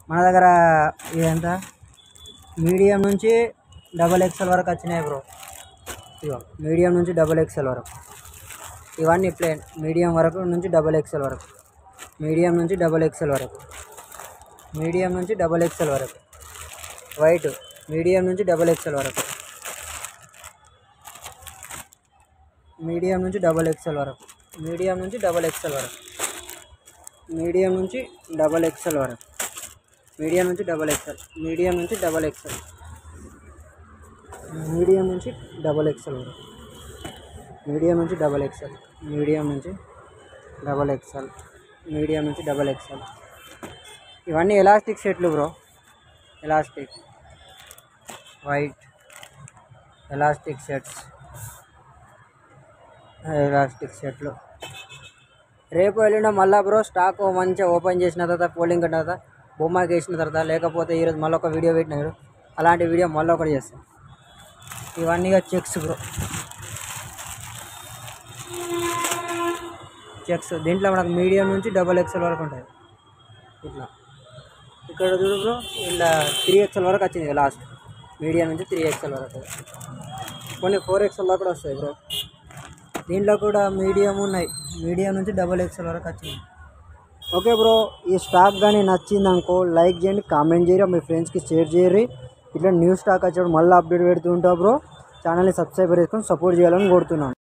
మన దగ్గర ఇదంతా మీడియం నుంచి XXL వరకు వచ్చినాయి బ్రో. ఇగో మీడియం నుంచి XXL వరకు ఇవన్నీ ప్లేన్. మీడియం వరకు నుంచి XXL వరకు, మీడియం నుంచి XXL వరకు, మీడియం నుంచి XXL వరకు, వైట్ మీడియం నుంచి XXL వరకు, మీడియం నుంచి XXL వరకు, మీడియం నుంచి XXL వరకు, మీడియం నుంచి XXL వరకు, మీడియం నుంచి XXL, మీడియం నుంచి XXL, మీడియం నుంచి XXL వరకు, మీడియం నుంచి XXL, మీడియం నుంచి XXL, మీడియం నుంచి XXL. ఇవన్నీ ఎలాస్టిక్ షర్ట్లు bro. Elastic white elastic shirts, elastic షర్ట్లు. రేపు వెళ్ళిన మళ్ళీ బ్రో స్టాక్ మంచిగా ఓపెన్ చేసిన తర్వాత, పోలింగ్ కట్టిన తర్వాత, బొమ్మకి వేసిన తర్వాత, లేకపోతే ఈరోజు మళ్ళీ ఒక వీడియో పెట్టినారు, అలాంటి వీడియో మళ్ళీ ఒకటి చేస్తాం. ఇవన్నీగా చెక్స్ బ్రో. చెక్స్ దీంట్లో మనకు మీడియం నుంచి XXL వరకు ఉంటుంది. ఇట్లా ఇక్కడ చూడు బ్రో, ఇలా 3XL వరకు వచ్చింది లాస్ట్. మీడియం నుంచి 3XL వరకు, కొన్ని 4XL కూడా వస్తాయి బ్రో. దీంట్లో కూడా మీడియం ఉన్నాయి, మీడియం నుంచి XXL వరకు వచ్చింది. ఓకే బ్రో, ఈ స్టాక్ కానీ నచ్చింది అనుకో లైక్ చేయండి, కామెంట్ చేయరు, మీ ఫ్రెండ్స్కి షేర్ చేయరు. ఇట్లా న్యూ స్టాక్ వచ్చాడు మళ్ళీ అప్డేట్ పెడుతూ ఉంటా బ్రో. ఛానల్ని సబ్స్క్రైబ్ చేసుకొని సపోర్ట్ చేయాలని కోరుతున్నాను.